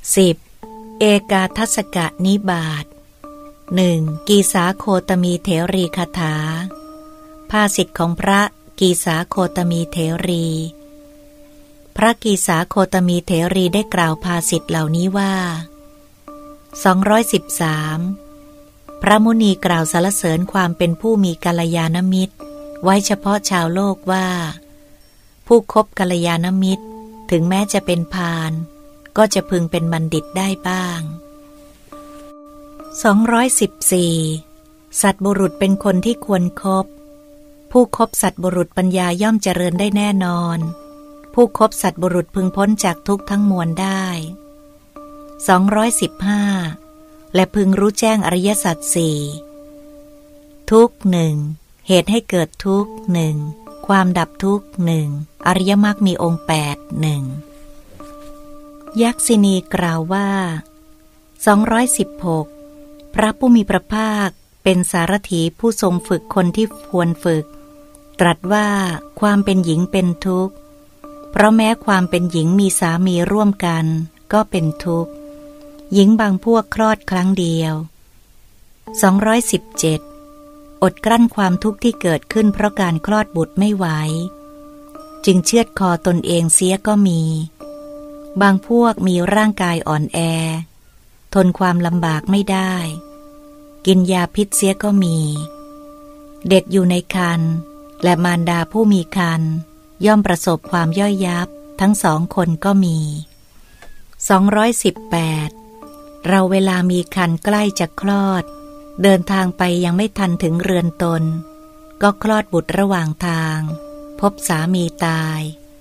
10. เอกาทัสกนิบาต 1. กีสาโคตมีเถรีคาถาภาษิตของพระกีสาโคตมีเถรีพระกีสาโคตมีเถรีได้กล่าวภาษิตเหล่านี้ว่า213พระมุนีกล่าวสรรเสริญความเป็นผู้มีกัลยาณมิตรไว้เฉพาะชาวโลกว่าผู้คบกัลยาณมิตรถึงแม้จะเป็นพาลก็จะพึงเป็นบัณฑิตได้บ้าง214สัตบุรุษเป็นคนที่ควรคบผู้คบสัตบุรุษปัญญาย่อมเจริญได้แน่นอนผู้คบสัตบุรุษพึงพ้นจากทุกข์ทั้งมวลได้215และพึงรู้แจ้งอริยสัจสี่ทุกข์หนึ่งเหตุให้เกิดทุกข์หนึ่งความดับทุกข์หนึ่งอริยมรรคมีองค์8หนึ่งยักษินีกล่าวว่า216พระผู้มีพระภาคเป็นสารถีผู้ทรงฝึกคนที่ควรฝึกตรัสว่าความเป็นหญิงเป็นทุกข์เพราะแม้ความเป็นหญิงมีสามีร่วมกันก็เป็นทุกข์หญิงบางพวกคลอดครั้งเดียว217อดกลั้นความทุกข์ที่เกิดขึ้นเพราะการคลอดบุตรไม่ไหวจึงเชือดคอตนเองเสียก็มีบางพวกมีร่างกายอ่อนแอทนความลำบากไม่ได้กินยาพิษเสียก็มีเด็กอยู่ในครรภ์และมารดาผู้มีครรภ์ย่อมประสบความย่อยยับทั้ง2 คนก็มี218เราเวลามีครรภ์ใกล้จะคลอดเดินทางไปยังไม่ทันถึงเรือนตนก็คลอดบุตรระหว่างทางพบสามีตาย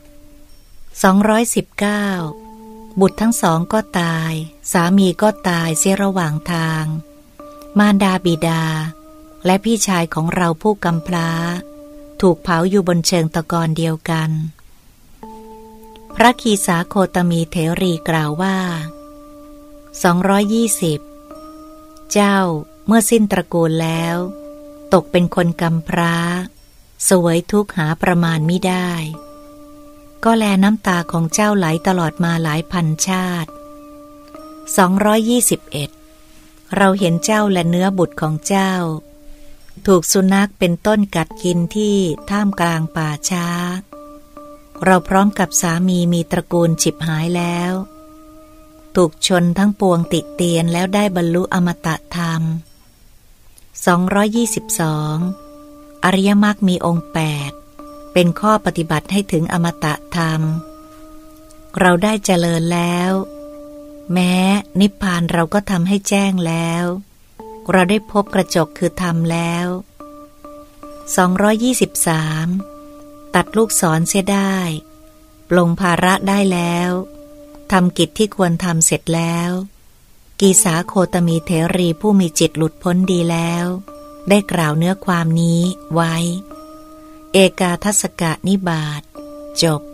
219บุตรทั้งสองก็ตายสามีก็ตายเสียระหว่างทางมารดาบิดาและพี่ชายของเราผู้กำพร้าถูกเผาอยู่บนเชิงตะกอนเดียวกันพระกีสาโคตมีเถรีกล่าวว่า220เจ้าเมื่อสิ้นตระกูลแล้วตกเป็นคนกำพร้าเสวยทุกข์หาประมาณมิได้ก็แลน้ำตาของเจ้าไหลตลอดมาหลายพันชาติ221เราเห็นเจ้าและเนื้อบุตรของเจ้าถูกสุนัขเป็นต้นกัดกินที่ท่ามกลางป่าช้าเราพร้อมกับสามีมีตระกูลฉิบหายแล้วถูกชนทั้งปวงติเตียนแล้วได้บรรลุอมตะธรรม222อริยมรรคมีองค์8เป็นข้อปฏิบัติให้ถึงอมตะธรรมเราได้เจริญแล้วแม้นิพพานเราก็ทำให้แจ้งแล้วเราได้พบกระจกคือธรรมแล้ว223ตัดลูกศรเสียได้ปลงภาระได้แล้วทำกิจที่ควรทำเสร็จแล้วกีสาโคตมีเถรีผู้มีจิตหลุดพ้นดีแล้วได้กล่าวเนื้อความนี้ไว้เอกาทัสกนิบาตจบ